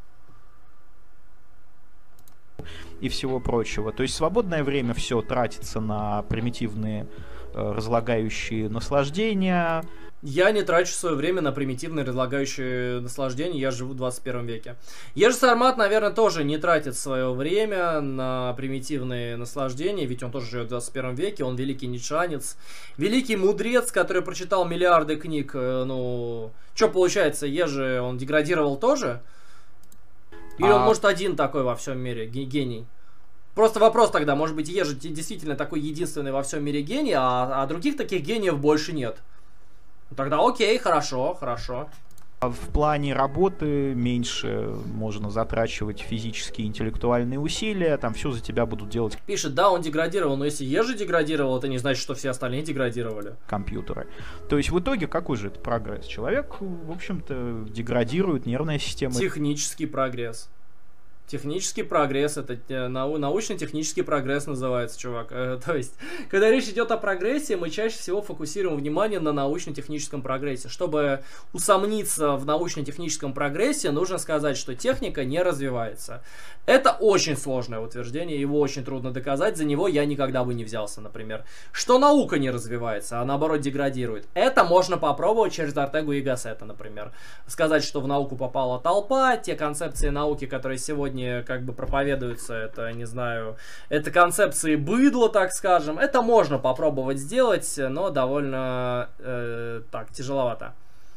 И всего прочего. То есть свободное время все тратится на примитивные э, разлагающие наслаждения. Я не трачу свое время на примитивные разлагающие наслаждения, я живу в двадцать первом веке. Ежи Сармат, наверное, тоже не тратит свое время на примитивные наслаждения, ведь он тоже живет в двадцать первом веке, он великий ницшанец, великий мудрец, который прочитал миллиарды книг. Ну, что получается, Ежи, он деградировал тоже? Или а... он, может, один такой во всем мире, гений? Просто вопрос тогда, может быть, Ежи действительно такой единственный во всем мире гений, а, а других таких гениев больше нет? Тогда окей, хорошо, хорошо. В плане работы меньше можно затрачивать физические и интеллектуальные усилия, там все за тебя будут делать. Пишет, да, он деградировал, но если Ежи деградировал, это не значит, что все остальные деградировали. Компьютеры. То есть в итоге какой же это прогресс? Человек, в общем-то, деградирует, нервная система. Технический прогресс. Технический прогресс, это нау научно-технический прогресс называется, чувак. Э, то есть, когда речь идет о прогрессе, мы чаще всего фокусируем внимание на научно-техническом прогрессе. Чтобы усомниться в научно-техническом прогрессе, нужно сказать, что техника не развивается. Это очень сложное утверждение, его очень трудно доказать, за него я никогда бы не взялся, например. Что наука не развивается, а наоборот деградирует. Это можно попробовать через Ортегу и Гассета, например. Сказать, что в науку попала толпа, те концепции науки, которые сегодня как бы проповедуются, это, не знаю, это концепции быдла, так скажем. Это можно попробовать сделать, но довольно э, так, тяжеловато.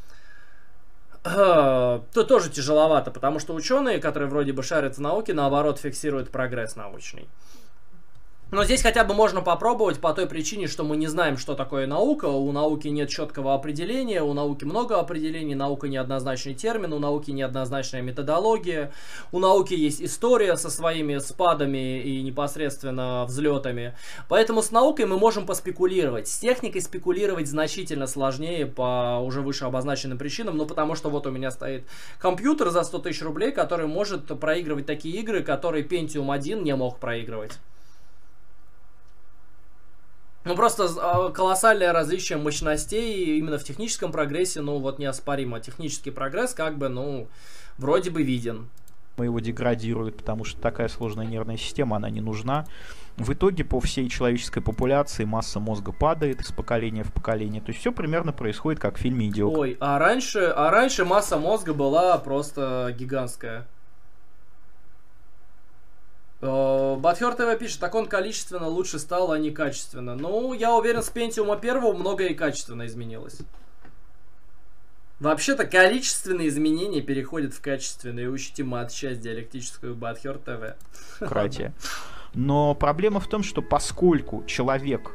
То тоже тяжеловато, потому что ученые, которые вроде бы шарят в науке, наоборот фиксируют прогресс научный. Но здесь хотя бы можно попробовать по той причине, что мы не знаем, что такое наука. У науки нет четкого определения, у науки много определений, наука неоднозначный термин, у науки неоднозначная методология, у науки есть история со своими спадами и непосредственно взлетами. Поэтому с наукой мы можем поспекулировать. С техникой спекулировать значительно сложнее по уже выше обозначенным причинам, ну потому что вот у меня стоит компьютер за сто тысяч рублей, который может проигрывать такие игры, которые Pentium один не мог проигрывать. Ну, просто колоссальное различие мощностей именно в техническом прогрессе, ну, вот неоспоримо. Технический прогресс, как бы, ну, вроде бы виден. Его деградирует, потому что такая сложная нервная система, она не нужна. В итоге по всей человеческой популяции масса мозга падает из поколения в поколение. То есть все примерно происходит, как в фильме «Идиот». Ой, а раньше, а раньше масса мозга была просто гигантская. Батхер ТВ пишет, так он количественно лучше стал, а не качественно. Ну, я уверен, с Pentium первого многое и качественно изменилось. Вообще-то количественные изменения переходят в качественные. Учите мат, часть диалектическую, Батхер ТВ. Кратия. Но проблема в том, что поскольку человек...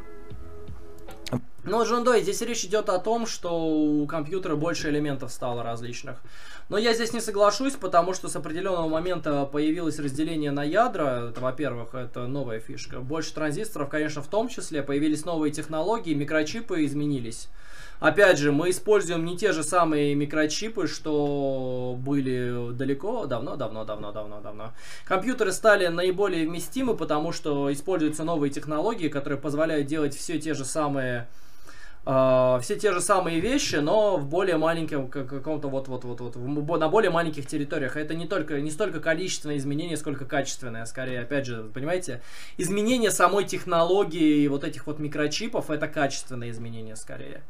Ну, Джондой, здесь речь идет о том, что у компьютера больше элементов стало различных. Но я здесь не соглашусь, потому что с определенного момента появилось разделение на ядра. Это, во-первых, это новая фишка. Больше транзисторов, конечно, в том числе. Появились новые технологии, микрочипы изменились. Опять же, мы используем не те же самые микрочипы, что были далеко, давно, давно, давно, давно, давно. Компьютеры стали наиболее вместимы, потому что используются новые технологии, которые позволяют делать все те же самые, э, все те же самые вещи, но в более маленьком каком-то вот, вот, вот, вот, на более маленьких территориях. Это не только, не столько количественное изменение, сколько качественное, скорее. Опять же, понимаете, изменение самой технологии и вот этих вот микрочипов, это качественное изменение, скорее.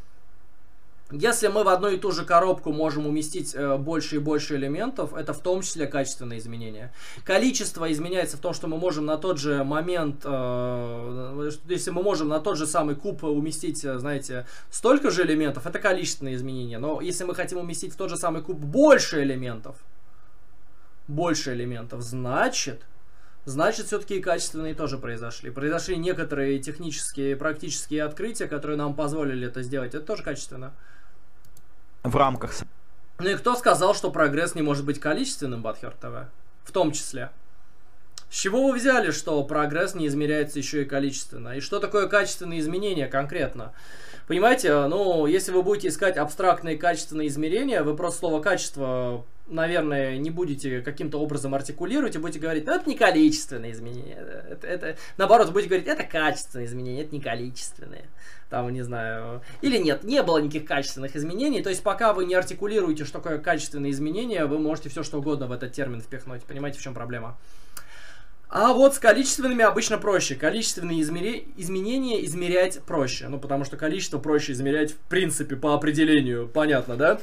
Если мы в одну и ту же коробку можем уместить э, больше и больше элементов, это в том числе качественные изменения. Количество изменяется в том, что мы можем на тот же момент, э, если мы можем на тот же самый куб уместить, знаете, столько же элементов, это количественные изменения. Но если мы хотим уместить в тот же самый куб больше элементов, больше элементов, значит... Значит, все-таки и качественные тоже произошли. Произошли некоторые технические, практические открытия, которые нам позволили это сделать. Это тоже качественно. В рамках... Ну и кто сказал, что прогресс не может быть количественным, Батхер ТВ? В том числе. С чего вы взяли, что прогресс не измеряется еще и количественно? И что такое качественные изменения конкретно? Понимаете, ну, если вы будете искать абстрактные качественные измерения, вы просто слово «качество», наверное, не будете каким-то образом артикулировать и будете говорить, ну, это не количественные изменения. Это, это, наоборот, вы будете говорить, это качественные изменения, это не количественные. Там, не знаю, или нет, не было никаких качественных изменений. То есть, пока вы не артикулируете, что такое качественные изменения, вы можете все что угодно в этот термин впихнуть. Понимаете, в чем проблема? А вот с количественными обычно проще. Количественные измере... изменения измерять проще. Ну, потому что количество проще измерять в принципе по определению. Понятно, да?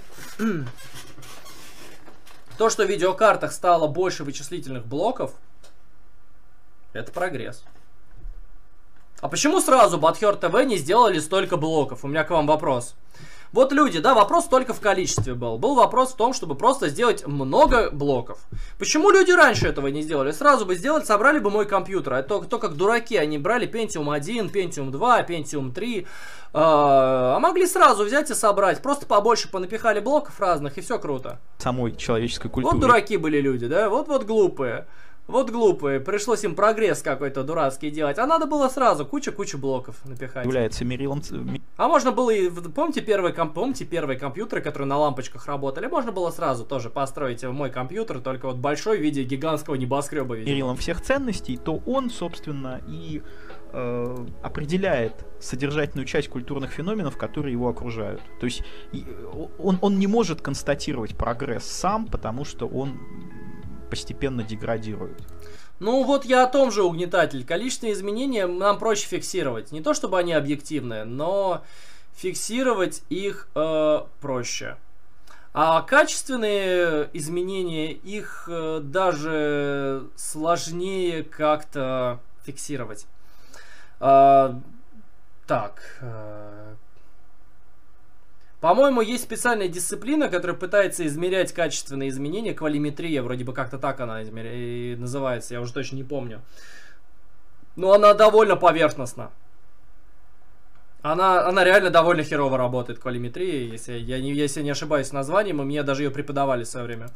То, что в видеокартах стало больше вычислительных блоков, это прогресс. А почему сразу Батхер ТВ не сделали столько блоков? У меня к вам вопрос. Вот люди, да, вопрос только в количестве был. Был вопрос в том, чтобы просто сделать много блоков. Почему люди раньше этого не сделали? Сразу бы сделали, собрали бы мой компьютер. А то, то как дураки, они брали Pentium один, Pentium два, Pentium три. Э, а могли сразу взять и собрать. Просто побольше понапихали блоков разных, и все круто. Самой человеческой культуры. Вот дураки были люди, да? Вот-вот глупые. Вот глупые, пришлось им прогресс какой-то дурацкий делать, а надо было сразу куча-куча блоков напихать. Является мерилом... А можно было и, помните первые, комп... помните первые компьютеры, которые на лампочках работали, можно было сразу тоже построить мой компьютер, только вот большой в виде гигантского небоскреба. Мерилом всех ценностей, то он, собственно, и э, определяет содержательную часть культурных феноменов, которые его окружают. То есть он, он не может констатировать прогресс сам, потому что он постепенно деградирует. Ну вот я о том же, угнетатель. Количественные изменения нам проще фиксировать. Не то чтобы они объективные, но фиксировать их э, проще. А качественные изменения, их э, даже сложнее как-то фиксировать. Э, так... Э, По-моему, есть специальная дисциплина, которая пытается измерять качественные изменения, квалиметрия, вроде бы как-то так она измеря... называется, я уже точно не помню. Но она довольно поверхностна. Она, она реально довольно херово работает, квалиметрия, если я не, если я не ошибаюсь названием, и мне даже ее преподавали в свое время.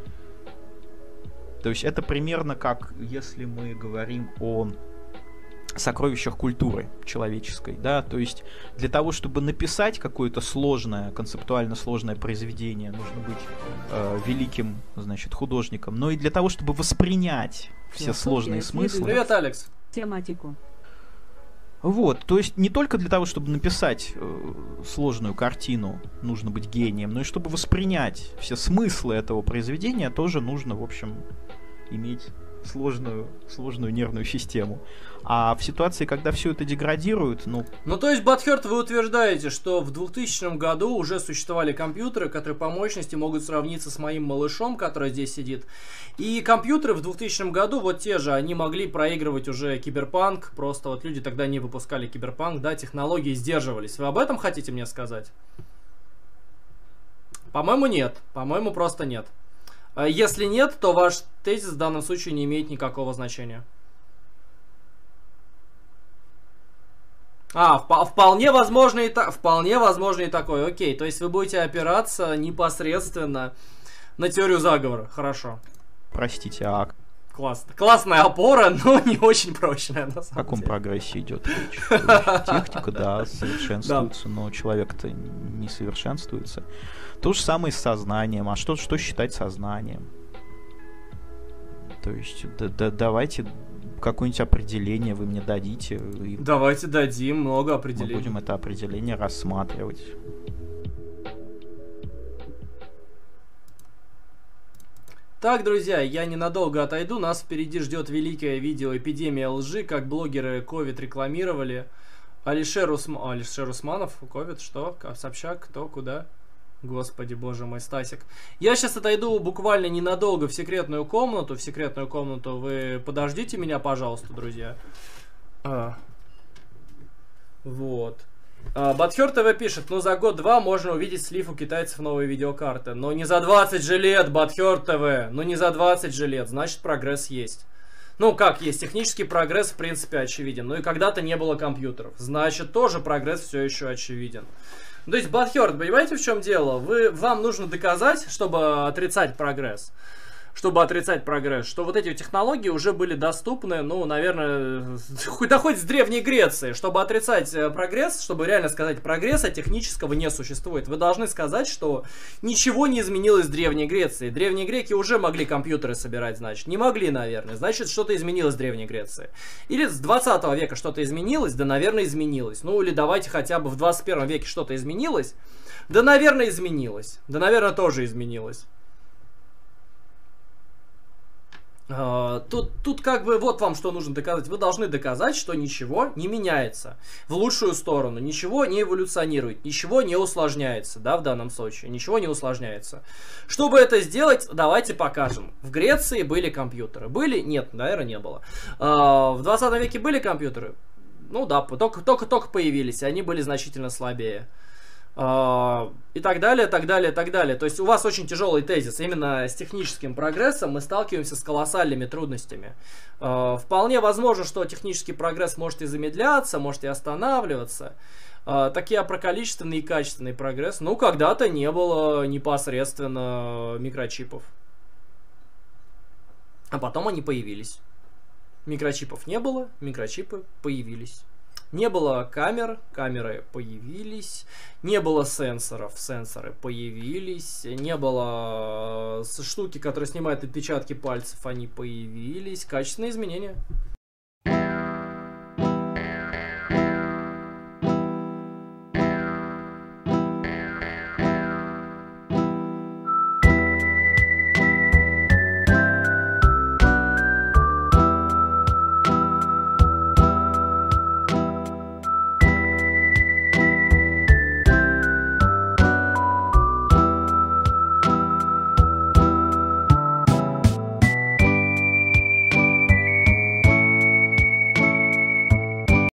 То есть это примерно как, если мы говорим о сокровищах культуры человеческой, да, то есть для того, чтобы написать какое-то сложное, концептуально сложное произведение, нужно быть э, великим, значит, художником, но и для того, чтобы воспринять все сложные смыслы. Привет, Алекс. Тематику. Вот, то есть не только для того, чтобы написать э, сложную картину, нужно быть гением, но и чтобы воспринять все смыслы этого произведения, тоже нужно, в общем, иметь сложную, сложную нервную систему. А в ситуации, когда все это деградирует, ну... Ну, то есть, Butthurt, вы утверждаете, что в двухтысячном году уже существовали компьютеры, которые по мощности могут сравниться с моим малышом, который здесь сидит. И компьютеры в двухтысячном году, вот те же, они могли проигрывать уже Киберпанк. Просто вот люди тогда не выпускали Киберпанк, да, технологии сдерживались. Вы об этом хотите мне сказать? По-моему, нет. По-моему, просто нет. Если нет, то ваш тезис в данном случае не имеет никакого значения. А, вп вполне возможно и та вполне возможно и такое. Окей, то есть вы будете опираться непосредственно на теорию заговора. Хорошо. Простите, а... Классно. Классная опора, но не очень прочная, на самом деле. О каком прогрессе идет речь? Техника, да, совершенствуется, но человек-то не совершенствуется. То же самое с сознанием. А что, что считать сознанием? То есть, да, да, давайте... какое-нибудь определение вы мне дадите. И давайте дадим много определений. Мы будем это определение рассматривать. Так, друзья, я ненадолго отойду. Нас впереди ждет великое видео «Эпидемия лжи», как блогеры ковид рекламировали. Алишер, Усм... Алишер Усманов, ковид, что? Собчак, кто, куда? Господи, боже мой, Стасик. Я сейчас отойду буквально ненадолго в секретную комнату. В секретную комнату вы подождите меня, пожалуйста, друзья. А. Вот. А, Butthurt ТВ пишет, ну за год-два можно увидеть слив у китайцев новые видеокарты. Но не за двадцать же лет, Butthurt ТВ. Ну не за двадцать же лет, значит прогресс есть. Ну как есть, технический прогресс в принципе очевиден. Ну и когда-то не было компьютеров. Значит тоже прогресс все еще очевиден. То есть, Butthurt, понимаете, в чем дело? Вы, вам нужно доказать, чтобы отрицать прогресс. Чтобы отрицать прогресс, что вот эти технологии уже были доступны, ну, наверное, да хоть с Древней Греции. Чтобы отрицать прогресс, чтобы реально сказать, прогресса технического не существует. Вы должны сказать, что ничего не изменилось в Древней Греции. Древние греки уже могли компьютеры собирать, значит. Не могли, наверное. Значит, что-то изменилось в Древней Греции. Или с двадцатого века что-то изменилось? Да, наверное, изменилось. Ну, или давайте хотя бы в двадцать первом веке что-то изменилось? Да, наверное, изменилось. Да, наверное, тоже изменилось. Uh, тут, тут как бы вот вам что нужно доказать. Вы должны доказать, что ничего не меняется в лучшую сторону, ничего не эволюционирует, ничего не усложняется, да, в данном случае, ничего не усложняется. Чтобы это сделать, давайте покажем. В Греции были компьютеры. Были? Нет, наверное, не было. Uh, в двадцатом веке были компьютеры? Ну да, только-только появились, и они были значительно слабее. Uh, и так далее, так далее, так далее. То есть у вас очень тяжелый тезис. Именно с техническим прогрессом мы сталкиваемся с колоссальными трудностями. Uh, вполне возможно, что технический прогресс может и замедляться, может и останавливаться. Uh, такие про количественный и качественный прогресс. Ну, когда-то не было непосредственно микрочипов. А потом они появились. Микрочипов не было, микрочипы появились. Не было камер, камеры появились. Не было сенсоров, сенсоры появились. Не было штуки, которые снимают отпечатки пальцев, они появились. Качественные изменения.